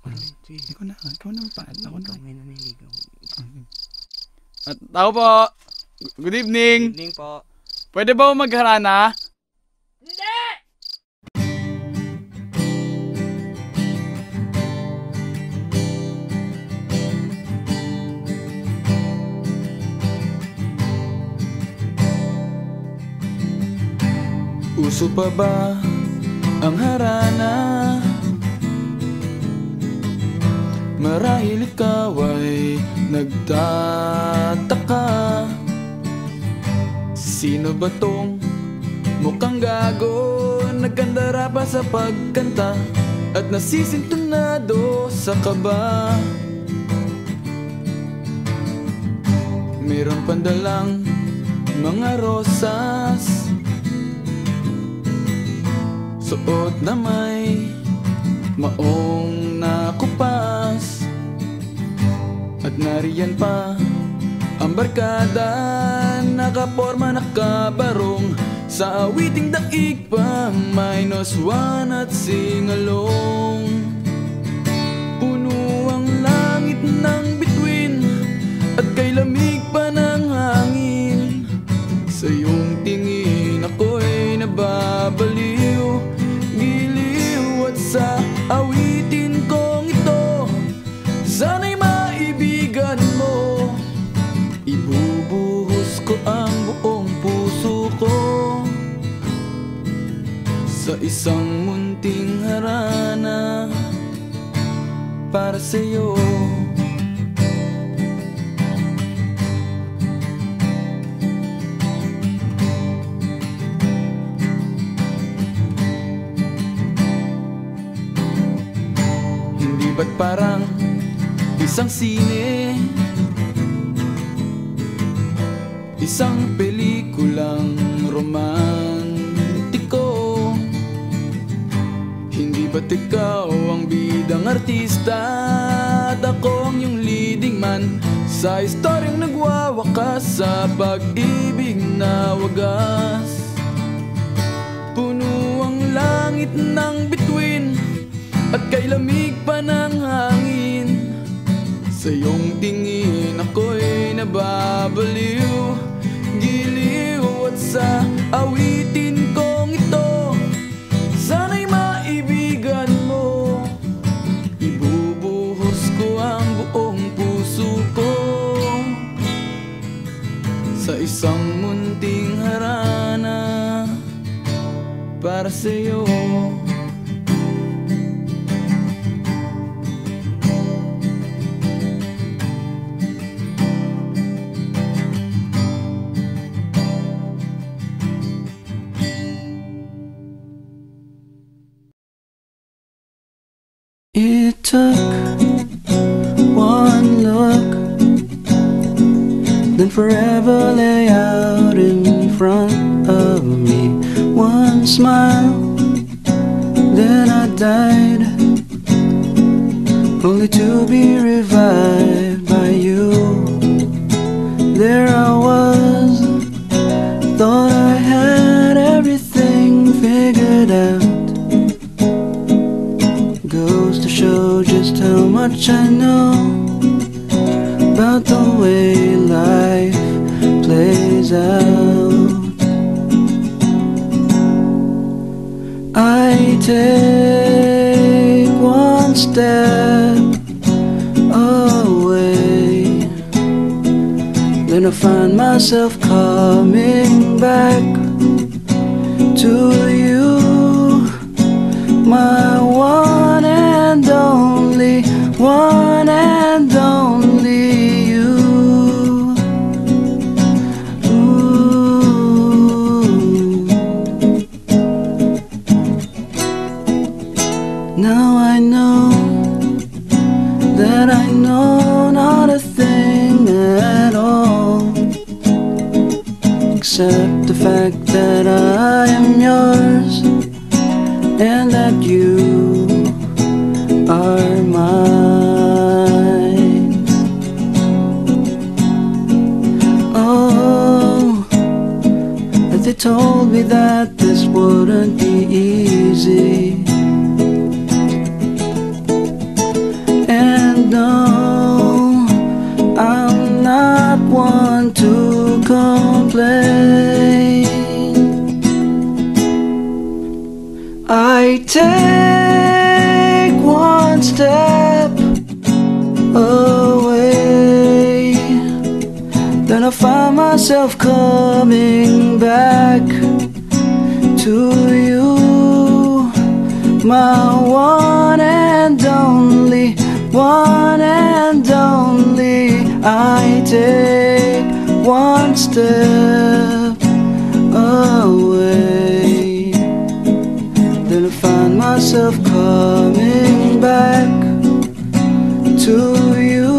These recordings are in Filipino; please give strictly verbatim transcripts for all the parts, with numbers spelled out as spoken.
Ikaw na, ikaw na magpaalam. Ako na. Ikaw na niligaw. At tao po. Good evening. Good evening po. Pwede ba ako magharana? Hindi! Uso pa ba ang harana? Marahil ikaw ay nagtataka, sino ba tong mukhang gago, nagkandara pa sa pagkanta at nasisintunado sa kaba? Meron pandalang mga rosas, suot na may maong nakupas, at nariyan pa ang barkada, nakaporma nakabarong sa awiting daig pa, minus one at singalong. Puno ang langit ng bituin at kay lamig pa ng hangin, sa iyong tingin ako'y nababaliw, giliw at sa awitin kong ito, sana'y maibigan mo. Ibubuhos ko ang buong puso ko sa isang munting harana para sa'yo. Hindi ba't parang isang sine, isang pelikulang romantiko? Hindi ba't ikaw ang bidang artista at ako ang iyong leading man sa istoryang nagwawakas sa pag-ibig na wagas? Puno ang langit ng bituin at kay lamig pa ng hangin, sa iyong tingin ako'y nababaliw, giliw at sa awitin kong ito, sana'y maibigan mo. Ibubuhos ko ang buong puso ko sa isang munting harana para sa'yo. It took one look, then forever lay out in front of me. One smile, then I died, only to be revived by you. There I was, thought I had everything figured out. Goes to show just how much I know about the way life plays out. I take one step away, then I find myself coming back to you, my one and only, one and only you. Ooh. Now I know that I know not a thing at all, except the fact that I am yours and that you are mine. Oh, they told me that this wouldn't be easy, I take one step away, then I find myself coming back to you, my one and only, one and only. I take one step away, then I find myself coming back to you,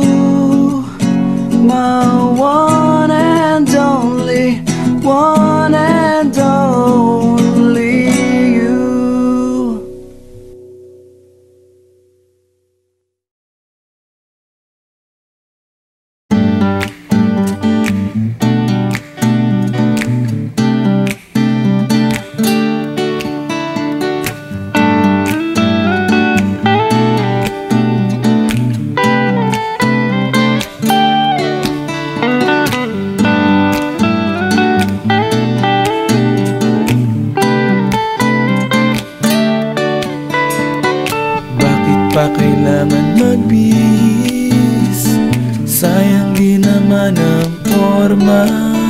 my one and only, one and only you. Pa kailangan magbihis, sayang di naman ang forma.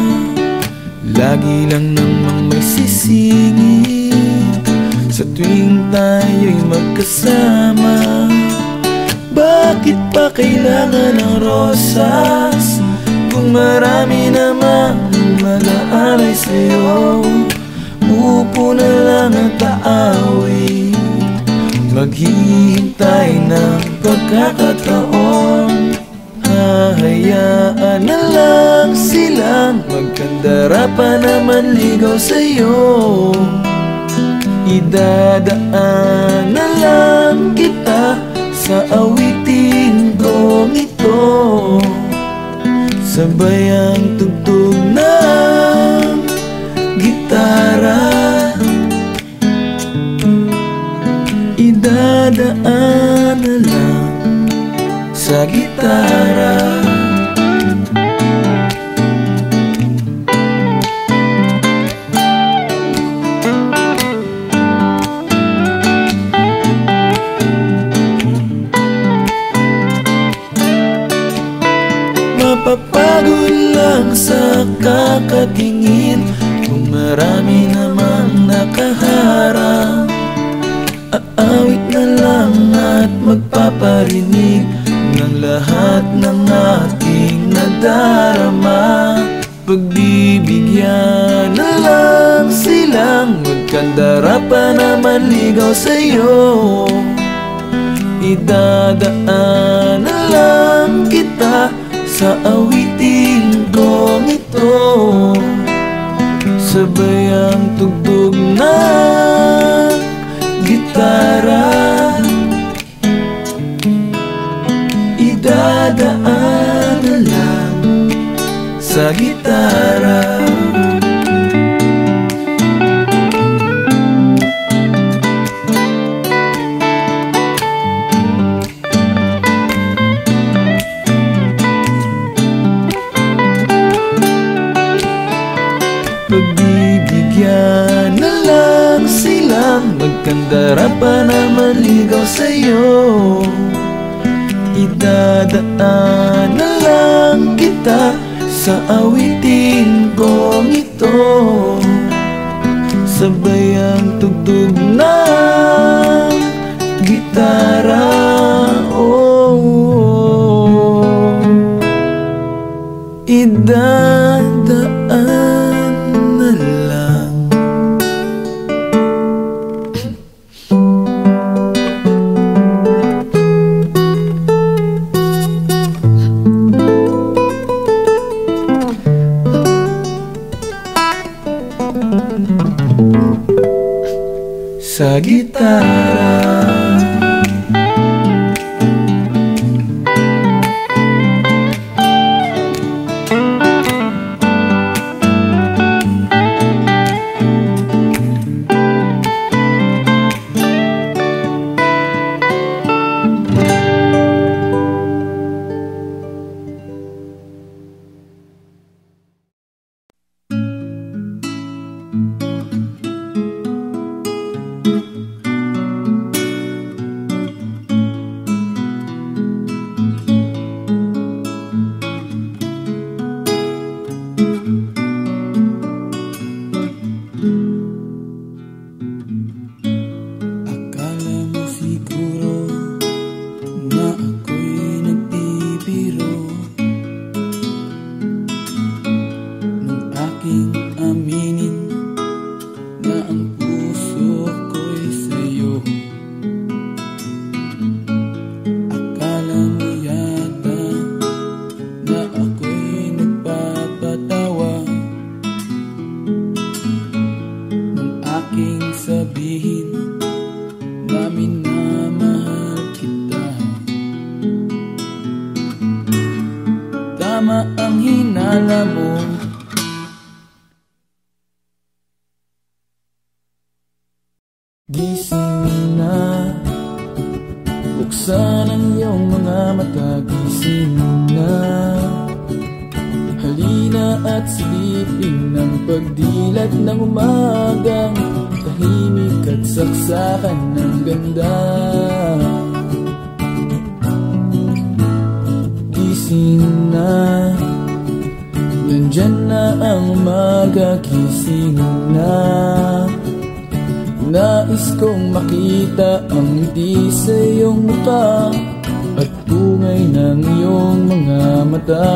Lagi lang namang may sisingit sa tuwing tayo'y magkasama. Bakit pa kailangan ng rosas kung marami namang mag-aalay sa'yo? Upo na lang at aaway, maghihintay ng pagkakataon. Hahayaan na lang silang magkandara pa naman ligaw sa'yo. Idadaan na lang kita sa awitin kong ito, sabay ang tugtog ng gitara. Idadaan na lang sa gitara. Mapapagod lang sa kakatingin kung marami namang nakaharang. Aawit na lang at magpaparinig ng lahat ng aking nadarama. Pagbibigyan na lang silang magkandara pa naman ligaw sa'yo. Idadaan na lang kita sa awitin kong ito, sabay ang tugtog ng gitara. Idadaan na lang sa gitara. Pagbibigyan na lang silang magkandara pa naman ligaw sa'yo. Idadaan na lang kita sa awitin kong ito, sabay ang tugtog ng gitara. Oh, oh. Idadaan na lang. Sa gitara. na minamahal kita. Tama ang hinala mo. Gising na, buksan ang iyong mga mata. Gising na, halina at silipin ng pagdilat ng umagang tahimik at saksakan ng ganda. Gising na, nandyan na ang umaga. Gising na, nais kong makita ang ngiti sa iyong mukha at tungay ng iyong mga mata.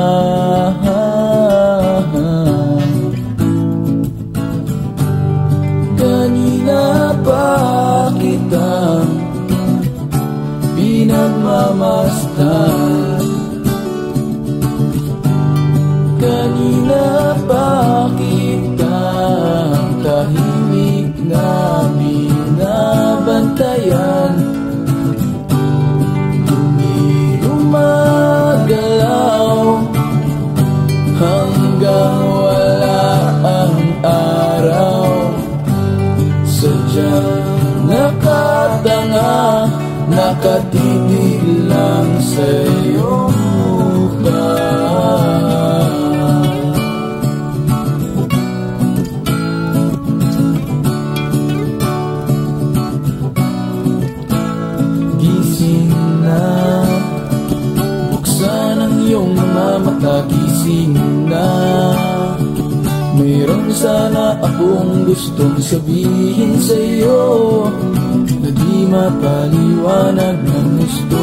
Kanina pa kita pinagmamasdan, kanina pa kita tahimik na binabantayan. Hindi umagalaw hanggang wala ang araw. Sadyang nakatanga, nakatitig lang sa iyong mukha. Gising na, buksan ang iyong mga mata. Gising na, mayroon sana akong gustong sabihin sa iyo na di mapaliwanag ng gusto.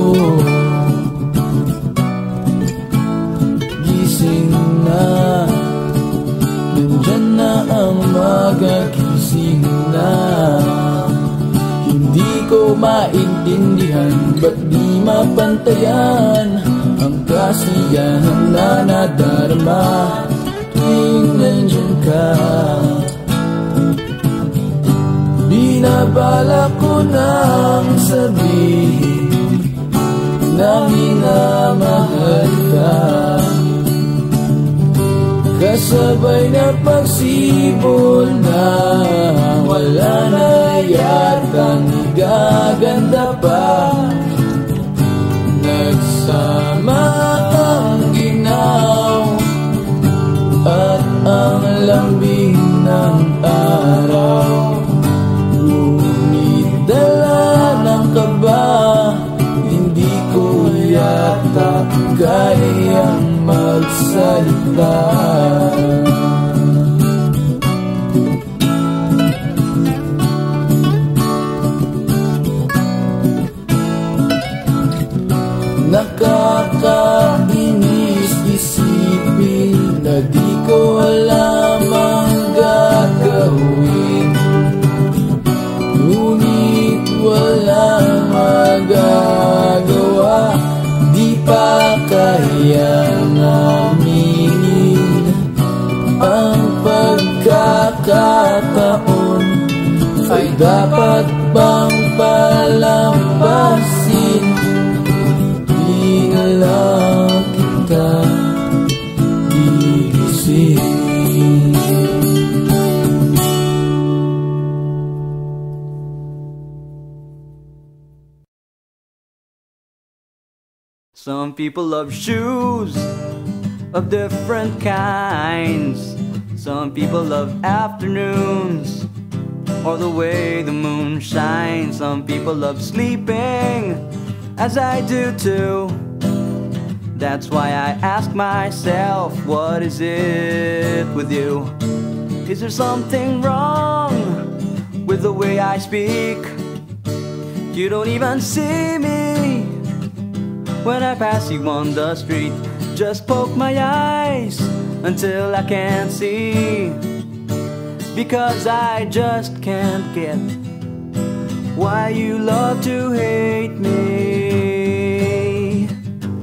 Gising na, nandyan na ang umaga. Gising na, hindi ko maintindihan ba't di mapantayan ang kasiyahan na nadarama tuwing nandyan ka. Binabala ko nang sabihin na minamahal ka, kasabay na pagsibol na wala na yatang igaganda pa. Nagsama ang ginaw at ang lambing ng araw, ngunit dala ng kaba, hindi ko yata kayang magsalita. Nakakainis isipin na di ko alam ang gagawin, ngunit walang magagawa. Di pa kayang aminin ang pagkakataon. Ay dapat bang palampasin? Di na lang kita gigising. Some people love shoes of different kinds. Some people love afternoons or the way the moon shines. Some people love sleeping, as I do too. That's why I ask myself, what is it with you? Is there something wrong with the way I speak? You don't even see me when I pass you on the street. Just poke my eyes until I can't see, because I just can't get why you love to hate me.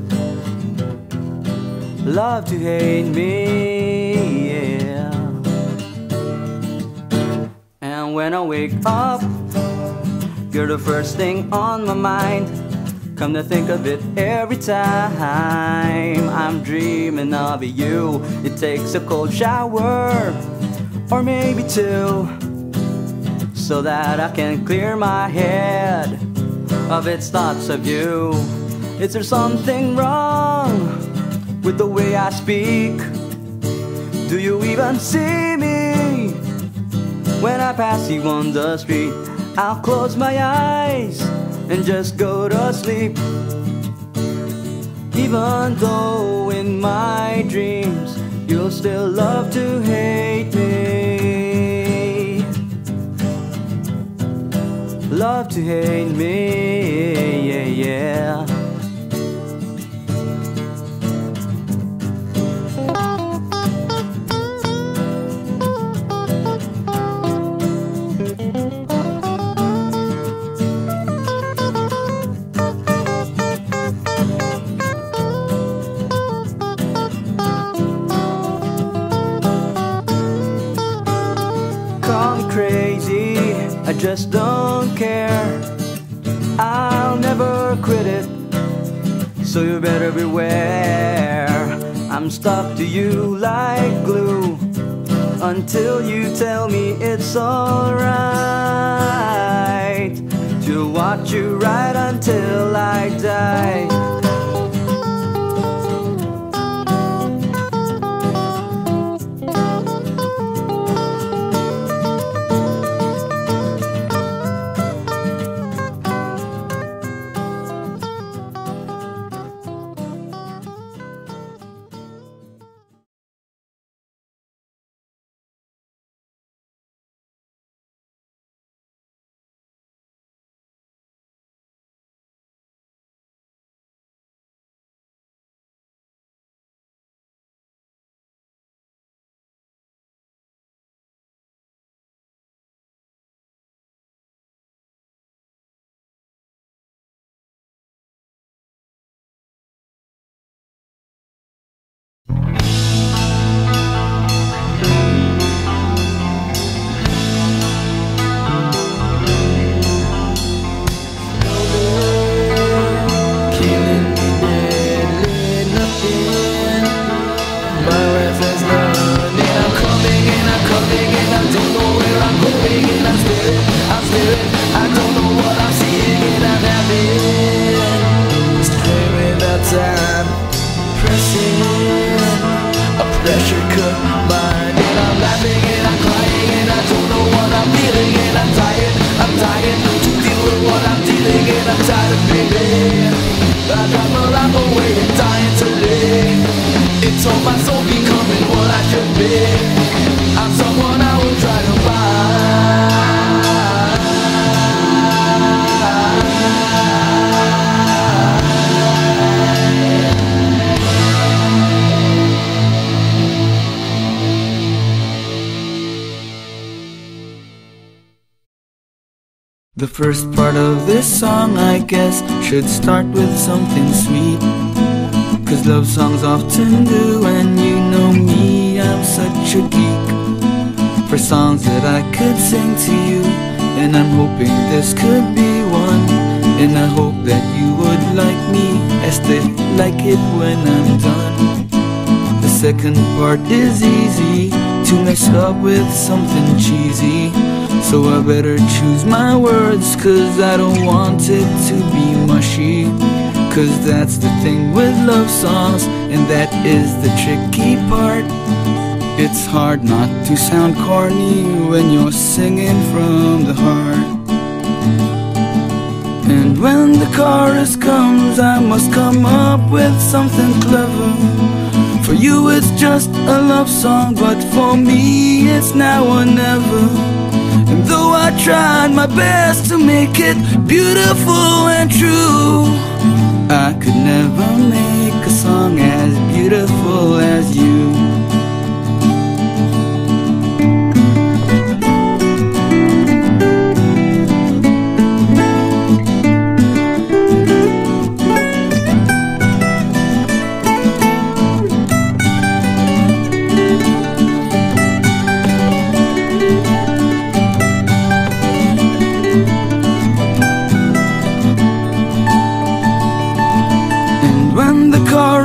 Love to hate me, yeah. And when I wake up, You're the first thing on my mind. Come to think of it, every time I'm dreaming of you, it takes a cold shower, or maybe two, so that I can clear my head of its thoughts of you. Is there something wrong with the way I speak? Do you even see me when I pass you on the street? I'll close my eyes and just go to sleep, even though in my dreams you'll still love to hate me. Love to hate me, yeah, yeah. Crazy, I just don't care. I'll never quit it, so you better beware. I'm stuck to you like glue until you tell me it's alright to watch you right until I die. The first part of this song, I guess, should start with something sweet, 'cause love songs often do, and you know me, I'm such a geek for songs that I could sing to you. And I'm hoping this could be one, and I hope that you would like me as they like it when I'm done. The second part is easy to mix up with something cheesy, so I better choose my words, 'cause I don't want it to be mushy. 'Cause that's the thing with love songs, and that is the tricky part. It's hard not to sound corny when you're singing from the heart. And when the chorus comes, I must come up with something clever. For you it's just a love song, but for me it's now or never. And though I tried my best to make it beautiful and true, I could never make a song as beautiful as you.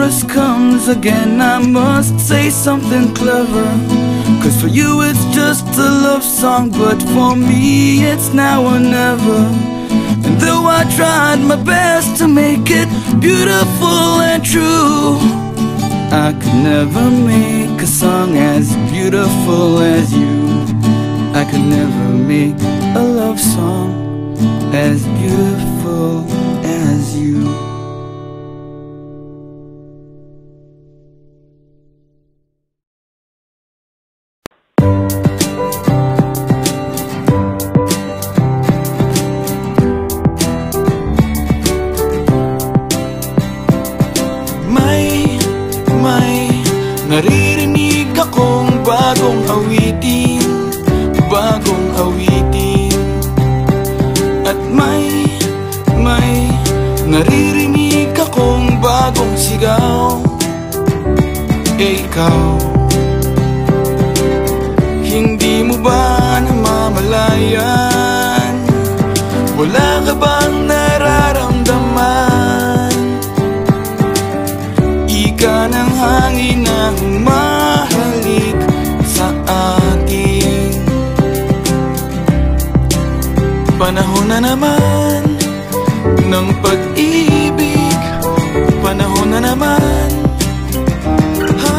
chorus comes again, I must say something clever. Cause for you it's just a love song, but for me it's now or never. And though I tried my best to make it beautiful and true, I could never make a song as beautiful as you. I could never make a love song as beautiful as you. May, may naririnig akong bagong awitin, bagong awitin. At may, may naririnig akong bagong sigaw. E ikaw, hindi mo ba namamalayan? Wala ka bang nararamdaman? Ika ng hangin na humahalik sa atin. Panahon na naman ng pag-ibig, panahon na naman, ha,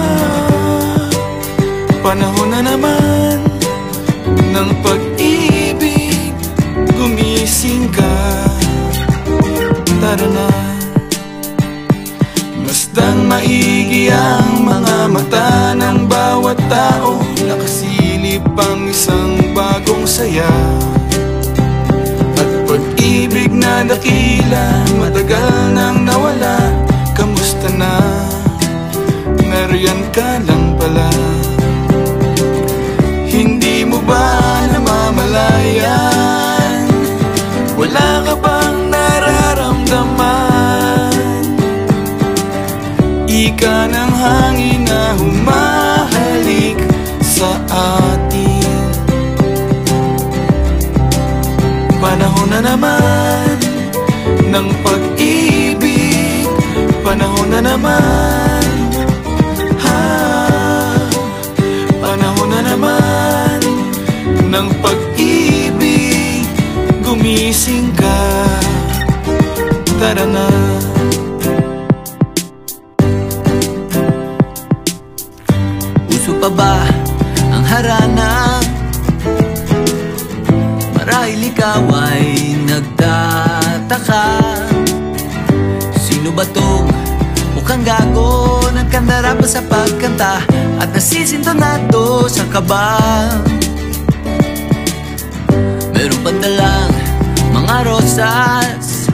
panahon na naman ng pag-ibig. Gumising ka, tara na. Masdang maigi ang mga mata ng bawat tao, nakasilip ang isang bagong saya. At pag-ibig na dakila, matagal nang nawala. Kamusta na? Nariyan ka lang pala. Hindi mo ba namamalayan? Wala ka bang nararamdaman? Ika ng hangin na humahalik sa atin. Panahon na naman ng pag-ibig, panahon na naman, ha, panahon na naman ng pag-ibig. Gumising ka, tara na. Pa ba ang harana? Marahil ikaw ay nagtataka, sino ba tong mukhang gago? Nagkandara pa sa pagkanta at nasisintonado sa kaba. Meron pa dalang mga rosas,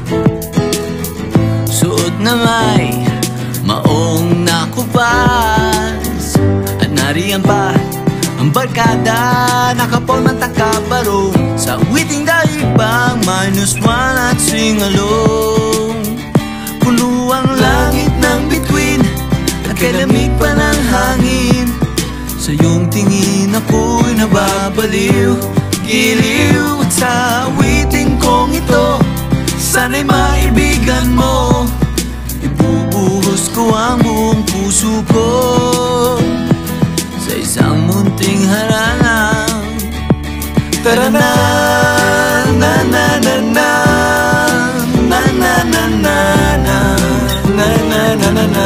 suot na may maong nakupas. Nariyan pa ang barkada, nakapormang takabarong sa witing daigpang minus one at sing along. Puno ang langit ng bituin at kalamig pa ng hangin. Sa iyong tingin ako'y nababaliw, giliw. At sa witing kong ito, sana'y maibigan mo. Ibubuhos ko ang buong puso ko sa isang munting harang. Tara na, na na na na, na na na na na, na na na na na.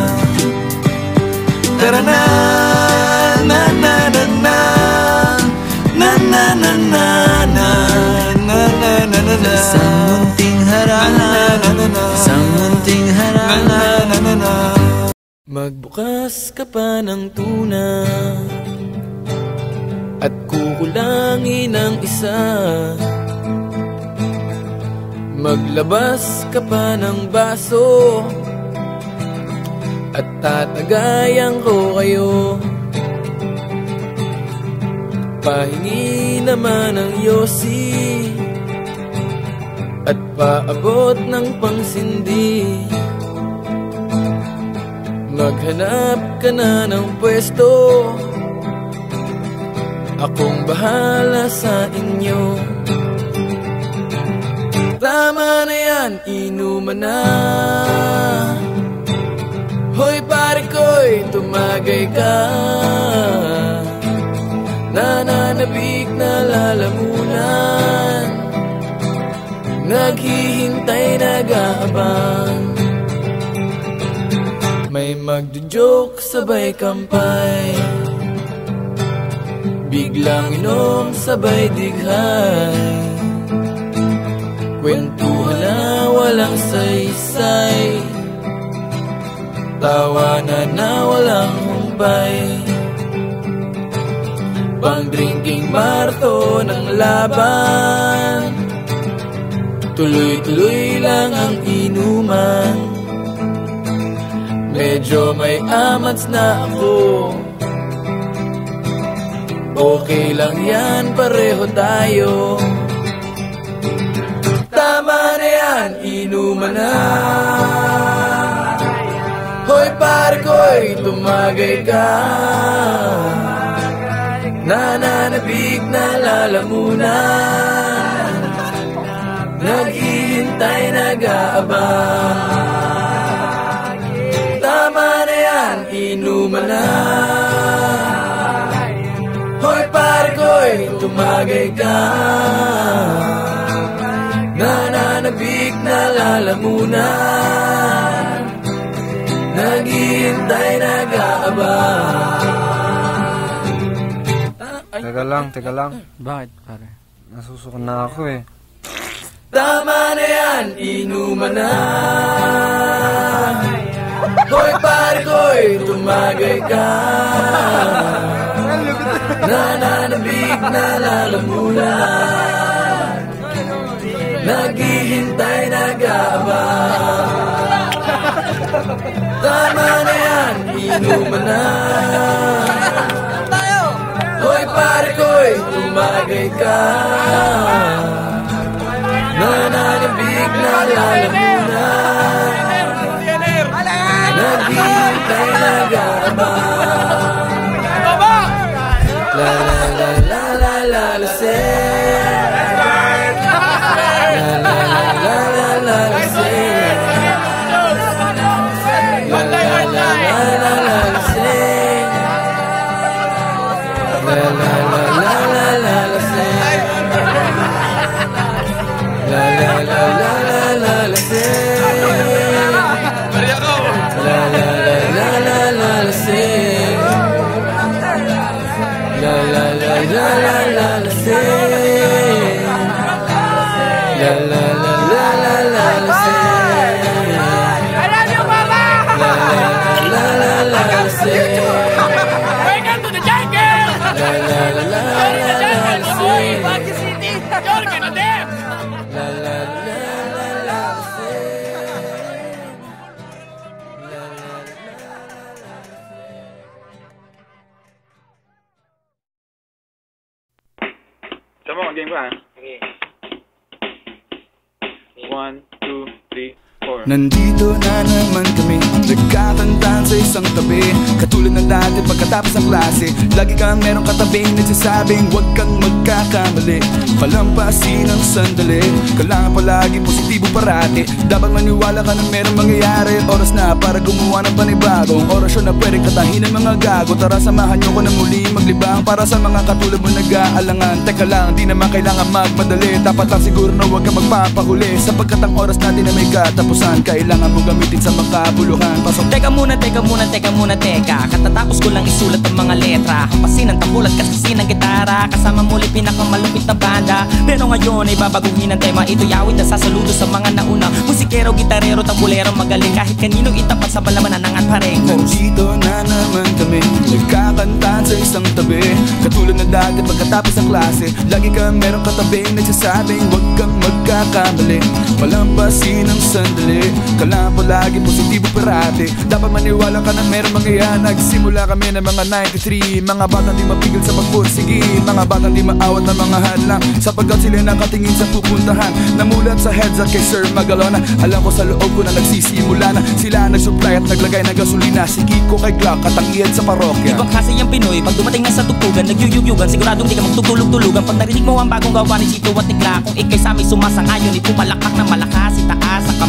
Tara na, na na na na, na na na na na, na na na na na. Isang munting harang, isang munting harang. Magbukas ka pa ng tuna at kukulangin ang isa. Maglabas ka pa ng baso at tatagayan ko kayo. Pahingi naman ng yosi at paabot ng pangsindi. Maghanap ka na ng pwesto, akong bahala sa inyo. Tama na yan, inuman na. Hoy pare ko'y tumagay ka, nananabik na lalamunan, naghihintay, nag-aabang. May magjo-joke, sabay kampay, biglang inom, sabay dighay, kwentuhan na walang saysay, tawanan na walang humpay, pang-drinking marathon ng laban, tuloy-tuloy lang ang inuman. Medyo may amats na ako, okay lang yan, pareho tayo. Tama na yan, inuman na. Hoy pare ko'y tumagay ka, nananabik na lalamunan, naghihintay, nag-aabang. Tama na yan, inuman na. Hoy pare ko'y tumagay ka, nananabik na lalamunan, naghihintay, nag-aabang. Teka lang, teka lang. Bakit pare? Nasusukan na ako eh. Tama na yan, inuman na. Hoy pare ko'y tumagay ka, nananabik na lalamunan, naghihintay, nag-aabang. Tama na yan, inuman na. Hoy pare ko'y tumagay ka, nananabik na lalamunan, naghihintay, nag-aabang. La la la la la la la say. La la la la la la la say. La la la la la la la say. La la la la la la la say. La la la la la la la say. La la la la la la la say. La la la la la la la say. La la la la la la la say. I love you, Mama. La la la la la la say. Welcome to the jungle. La la la la la la say. Baguio City. You're gonna dance. La la la la la say. La la la la la say. Sama mo, game ka ha? Okay. One, two, three, four. Nandito na naman kami, nagkakantahan sa isang tabi. Katulad ng dati pagkatapos ng klase, lagi kang merong katabing nagsasabing huwag kang magkakamali, palampasin ang sandali, kailangan palagi positibo parati. Dapat maniwala ka na merong mangyayari. Oras na para gumawa ng panibagong orasyon na pwedeng katahin ng mga gago. Tara samahan nyo ko na muli maglibang para sa mga katulad mo nag-aalangan. Teka lang, di naman kailangan magmadali, dapat lang siguro na huwag kang magpapahuli, sapagkat ang oras natin na may katapusan, kailangan mo gamitin sa makabuluhan. Pasok. Teka muna, teka muna, teka muna, teka. Katatapos ko lang isulat ang mga letra, hampasin ang tambulat, kaskasin ng gitara, kasama muli pinakamalupit na banda. Pero ngayon ay babaguhin ang tema, ito'y awit na sasaludo sa mga nauna. Musikero, gitarero, tambulero, magaling, kahit kanino itapat sa balamanan ng parengkos. Nandito na naman kami, nagkakantahan sa isang tabi. Katulad na dati pagkatapos ng klase, lagi kang merong katabing nagsasabing huwag kang magkakamali, palampasin ang sandali, kailangan palagi positibo parati. Dapat maniwala ka na meron mangyayari. Nagsimula kami ng mga ninety-three, mga batang di mapigil sa pagpursigi, mga batang di maawat ng mga hadlang, sapagkat sila nakatingin sa pupuntahan. Namulat sa heads at kay Sir Magalona, alam ko sa loob ko na nagsisimula na sila nagsupply at naglagay ng gasolina. Si Kiko kay Glock at ang iyan sa parokya. Ibang kasi yung Pinoy, pag dumating na sa tugtugan, nagyuyugyugan, siguradong di ka magtutulog-tulugan. Pag narinig mo ang bagong gawa ni Chito at Tikla, kung ikay sa amin sumasang-ayon, ipupalakpak na malakas, itaas sa kamay,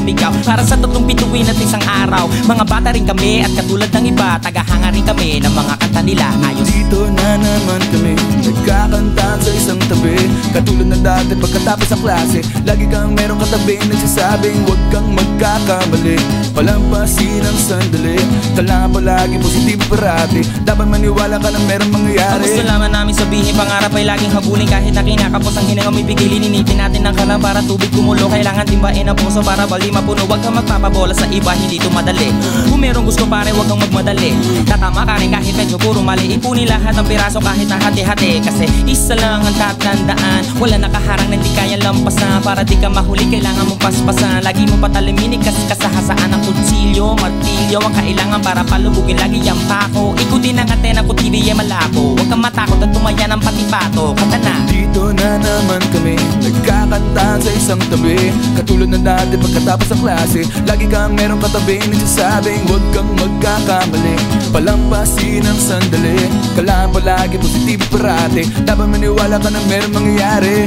sumigaw para sa tatlong bituin at isang araw. Mga bata rin kami at katulad ng iba, tagahanga rin kami ng mga kanta nila. Ayos. Dito na naman kami, nagkakantaan sa isang tabi. Katulad ng dati pagkatapos sa klase, lagi kang merong katabi nagsasabing huwag kang magkakamali. Palampasin ang sandali, kailangan palagi positibo parati. Dapat maniwala ka na merong mangyayari. Ang gusto lamang namin sabihin, pangarap ay laging habulin. Kahit na kinakapos ang hinang umibigay, linitin natin ng kalam para tubig kumulo. Kailangan timbain ang puso para bali mapuno. Huwag kang magpapabola sa iba, hindi ito madali. Kung merong gusto pare, huwag kang magmadali. Tatama ka rin kahit medyo puro mali. Ipunin lahat ng piraso kahit na hati-hati. Kasi isa lang ang tatandaan, wala nakaharang na hindi kaya lampasan. Para di ka mahuli, kailangan mong paspasan. Lagi mo pataliminin kasi kasahasaan ang kutsilyo, martilyo ang kailangan para palubugin lagi ang pako. Ikutin ang antena ko, T V ay malabo. Huwag kang matakot at tumaya ng patipato. Kanta na. Dito na naman kami, nagkakantaan sa isang tabi. Katulad ng dati pagkatapos sa klase, lagi kang merong katabi nagsasabing huwag kang magkakamali. Palampasin ang sandali, kailangan palagi positibo parati. Dapat maniwala ka na merong mangyayari.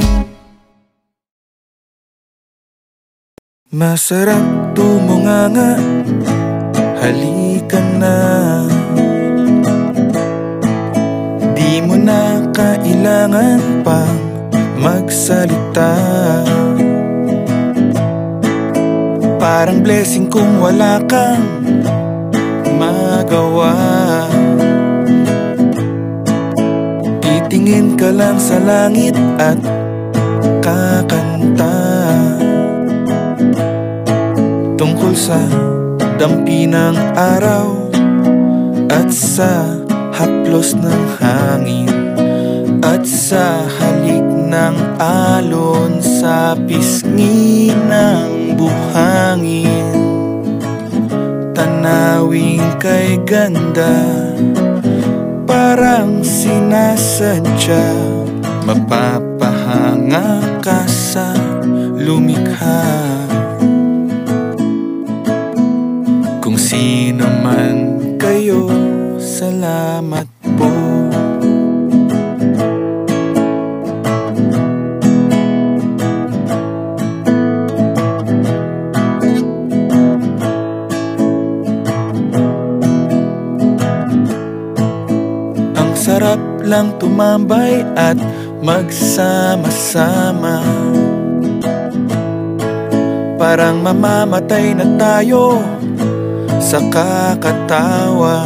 Masarap tumunganga, halika na. Di mo na kailangan pang magsalita. Parang blessing kung wala kang magawa. Titingin ka lang sa langit at kakanta tungkol sa dampi ng araw at sa haplos ng hangin at sa halik ng alon sa pisngi ng buhangin. Tanawin kay ganda, parang sinasadya. Mapapahanga ka sa lumikha. Kung sino man kayo, salamat po. Ang sarap lang tumambay at magsama-sama. Parang mamamatay na tayo sa kakatawa.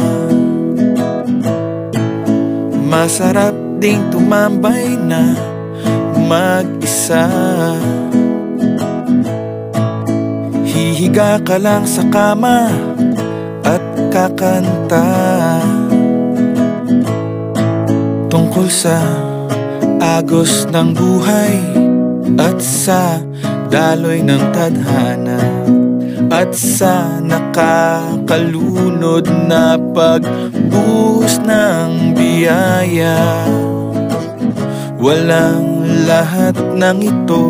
Masarap ding tumambay na mag-isa. Hihiga ka lang sa kama at kakanta tungkol sa agos ng buhay at sa daloy ng tadhana at sa nakakalunod na pagbuhos ng biyaya. Walang lahat ng ito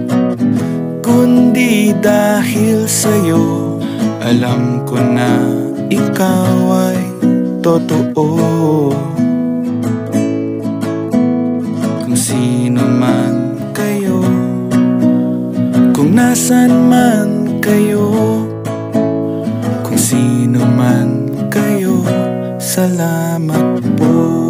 kundi dahil sa'yo. Alam ko na ikaw ay totoo. Kung sino man kayo, kung nasan man kayo, kung sino man kayo, salamat po.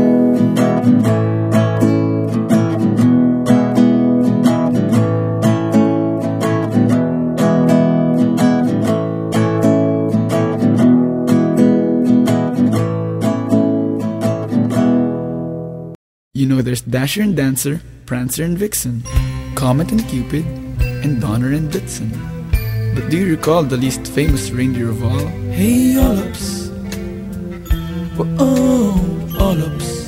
You know there's Dasher and Dancer, Prancer and Vixen, Comet and Cupid, and Donner and Blitzen. But do you recall the least famous reindeer of all? Hey, Ollops! Oh, Ollops!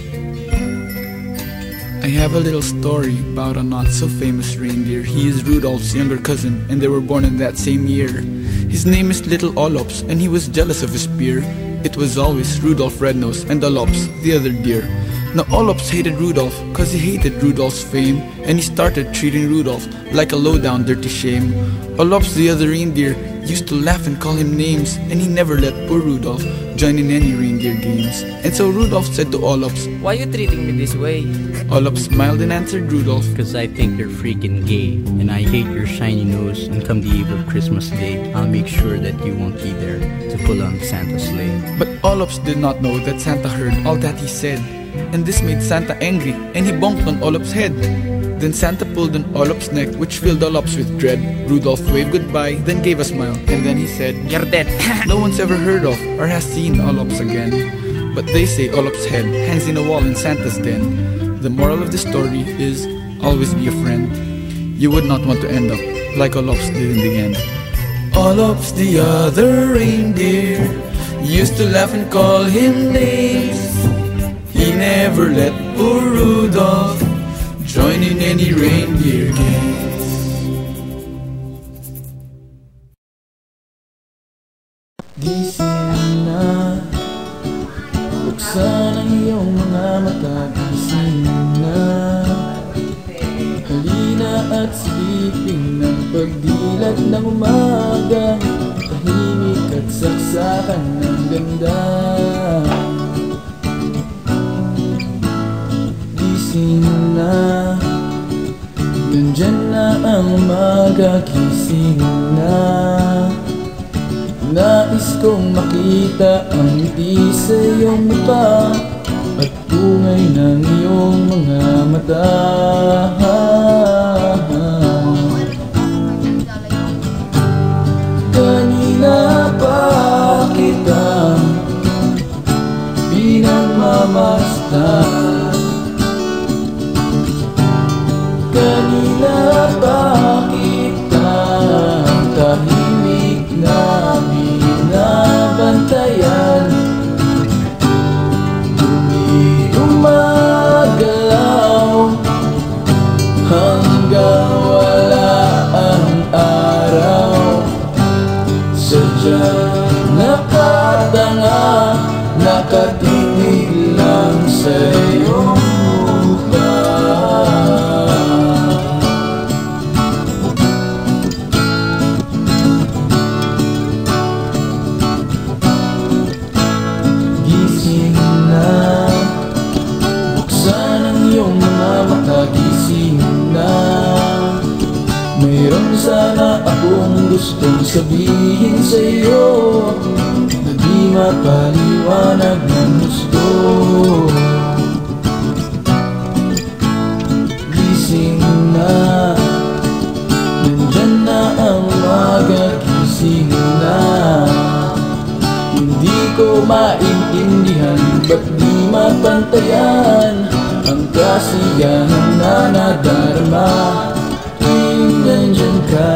I have a little story about a not-so-famous reindeer. He is Rudolph's younger cousin, and they were born in that same year. His name is Little Ollops, and he was jealous of his peer. It was always Rudolph Red-Nose and Ollops, the other deer. Now Olops hated Rudolph cause he hated Rudolph's fame, and he started treating Rudolph like a low-down dirty shame. Olops the other reindeer used to laugh and call him names, and he never let poor Rudolph join in any reindeer games. And so Rudolph said to Olops, "Why you treating me this way?" Olops smiled and answered Rudolph, "Cause I think you're freaking gay, and I hate your shiny nose, and come the eve of Christmas Day, I'll make sure that you won't be there to pull on Santa's sleigh." But Olops did not know that Santa heard all that he said, and this made Santa angry, and he bonked on Olops' head. Then Santa pulled on Olops' neck, which filled Olops with dread. Rudolph waved goodbye, then gave a smile, and then he said, "You're dead." No one's ever heard of or has seen Olops again, but they say Olops' head hangs in a wall in Santa's den. The moral of the story is, always be a friend. You would not want to end up like Olops did in the end. Olops the other reindeer used to laugh and call him names. He never let poor Rudolph join in any reindeer games. Gising na, buksan ang iyong mga mata. Gising na, halina at silipin ng pagdilat ng umaga. Tahimik at saksakan ng ganda. Gising na, nandyan na ang umaga. Gising na, nais kong makita ang ngiti sa iyong mukha at tungay ng iyong mga mata. Kanina pa kita pinagmamasdan, kanina pa kita tahimik na binabantayan. Di umagalaw hanggang wala ang araw. Sadyang nakatanga, nakatitig lang sa iyong mukha. Gising na, buksan ang iyong mga mata. Gising na, mayroon sana akong gustong sabihin sa iyo na di mapaliwanag ng gusto. Gising na, nandyan na ang umaga. Gising na, hindi ko maintindihan ba't di mapantayan ang kasiyahan na nadarama tuwing nandyan ka.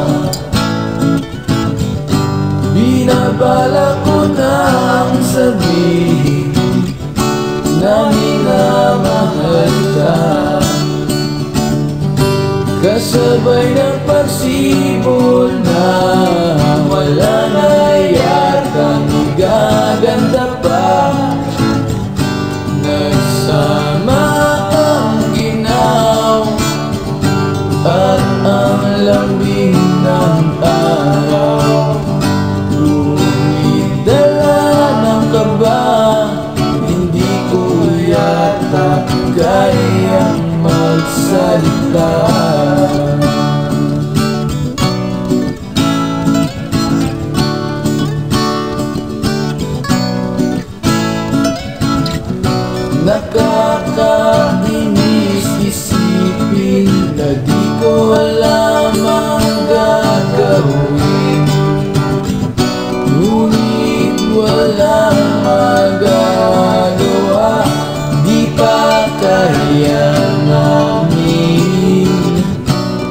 Binabala ko nang sabihin na minamahal ka, kasabay ng pagsibol na wala na yatang gaganda pa. Nagsama ang ginaw at ang lambing ng araw. Ngunit dala ng kaba, hindi ko yata kayang magsalita. Nakakainis isipin na di ko alam ang gagawin, ngunit walang magagawa. Di pa kayang aminin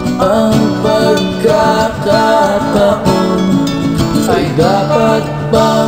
ang pagkakataon ay dapat ba